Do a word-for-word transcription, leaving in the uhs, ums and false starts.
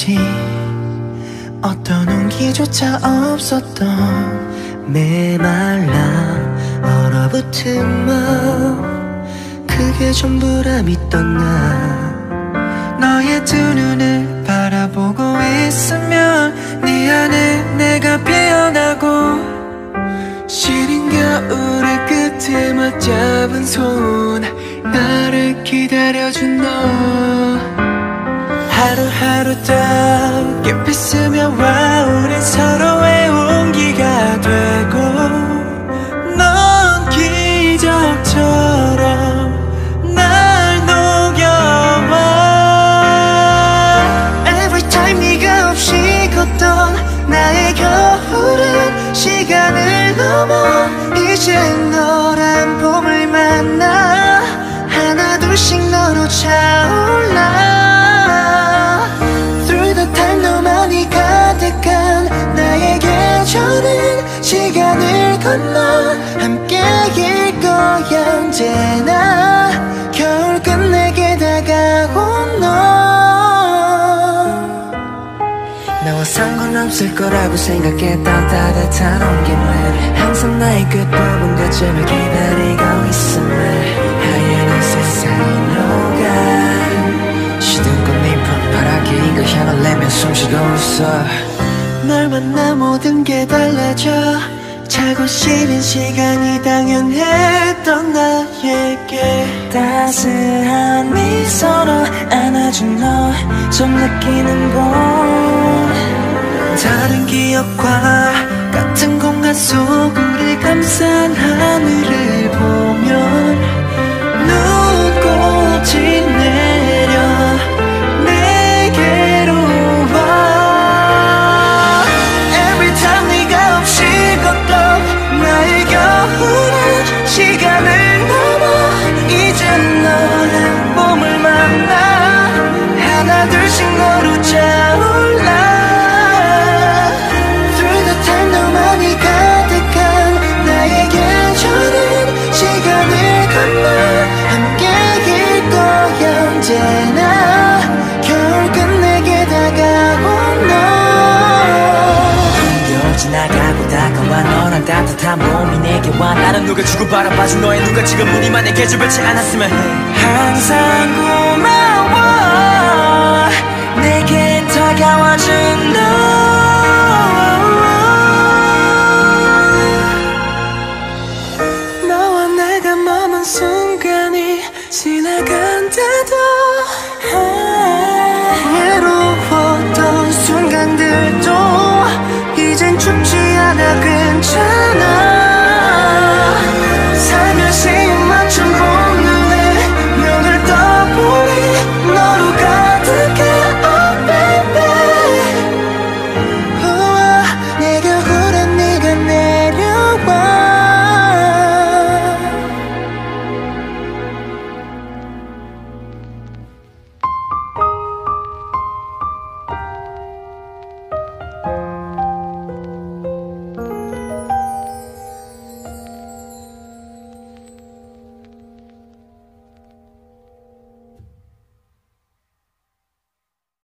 마치 어떤 온기조차 없었던 메말라 얼어붙은 마음, 그게 전부라 믿던 나. 너의 두 눈을 바라보고 있으면 네 안에 내가 피어나고, 시린 겨울의 끝에 맞잡은 손, 나를 기다려준 너. 하루하루 더 깊이 스며와 우린 서로의 온기가 되고, 넌 기적처럼 날 녹여와. Every time 네가 없이 걷던 나의 겨울은 시간을 넘어 이제 너란 봄을 만나 하나 둘씩 너로 차올라. Through the time 너만이 가득한 나에게 저는 시간을 건너 함께일 거야 언제나. 겨울 끝내게 다가온 너. 나와 상관없을 거라고 생각했던 따뜻한 온기만 항상 나의 끝부분 그쯤을 기다리고 있음을 하얀 세상이 녹아 시든 꽃잎은 파랗게 익어 향을 내며 숨쉬고 있어. 널 만나 모든 게 달라져. 자고 싶은 시간이 당연했던 나에게 따스한 미소로 안아준 너 좀 느끼는 곳. 다른 기억과 같은 공간 속 우리 감싼 하늘을 보면 눈꽃이 내려 내게로 와. Every time 네가 없이 걷던 나의 겨울은 시간을 넘어 이제 너는 봄을 만나 하나 둘씩 너로 차올라. Through the time 너만이 가득한 나에게 저는 시간을 건너 함께일 거야 언제나. 겨울 끝내게 다가온 너. 겨울 지나가고 다가와 너란 따뜻한 봄이 내게 와. 나는 누가 주고 바라봐준 너의 누가 지금 우리만의 계절 지 않았으면 해. 항상 고마워 내게 다가와준 너. 너와 내가 머문 순간이 지나간다도